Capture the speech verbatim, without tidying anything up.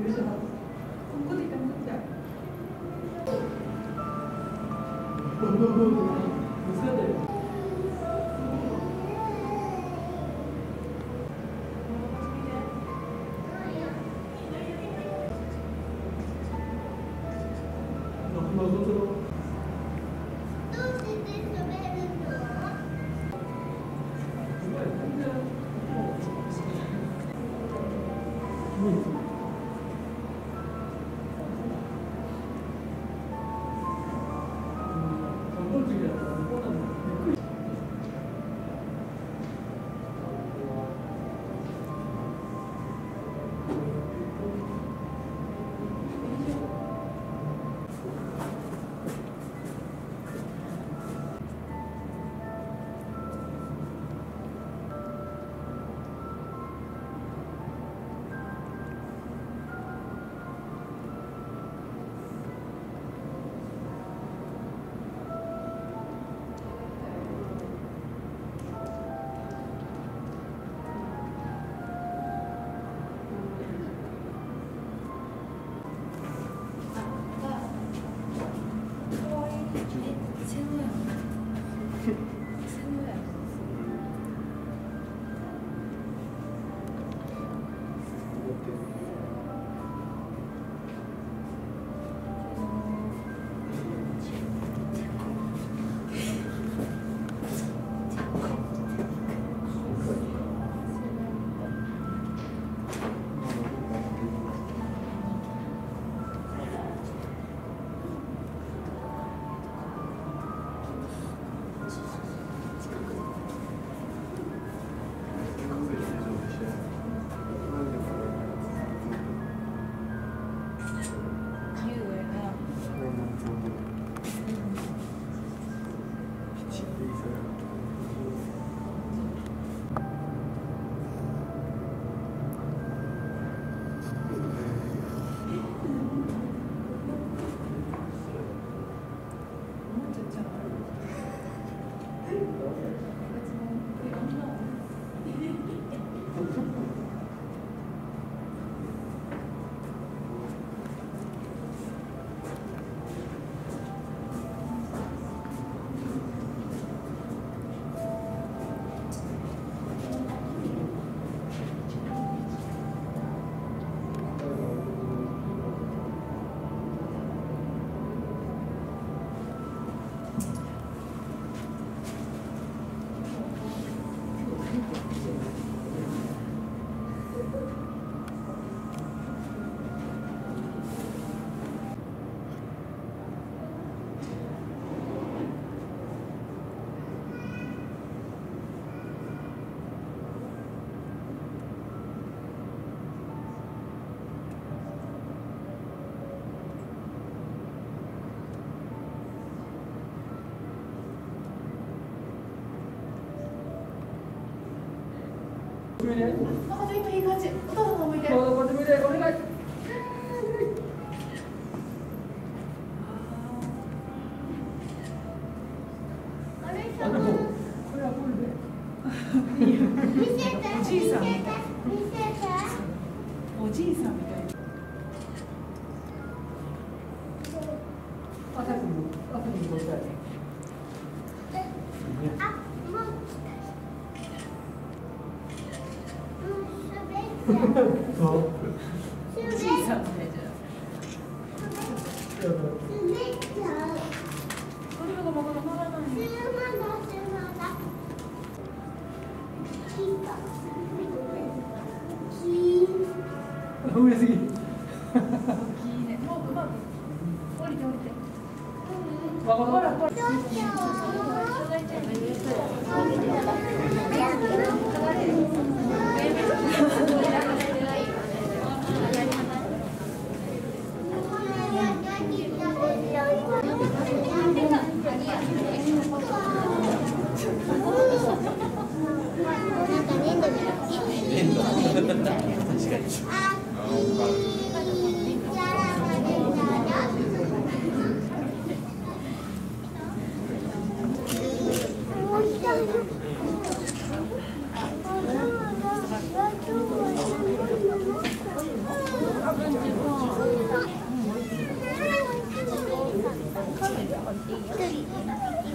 あ、ちょっといい感じ。お父さんも向いて。お願い。あれさ。これはこれで。見せて。おじいさんみたい。見せて。おじいさんみたい。朝にも朝にもしたい。あ、もう。そう。おじいさんみたいじゃない。これがまだまだない。上すぎ。もうま降りて降りて。ほらほら。 Thank you. 一人。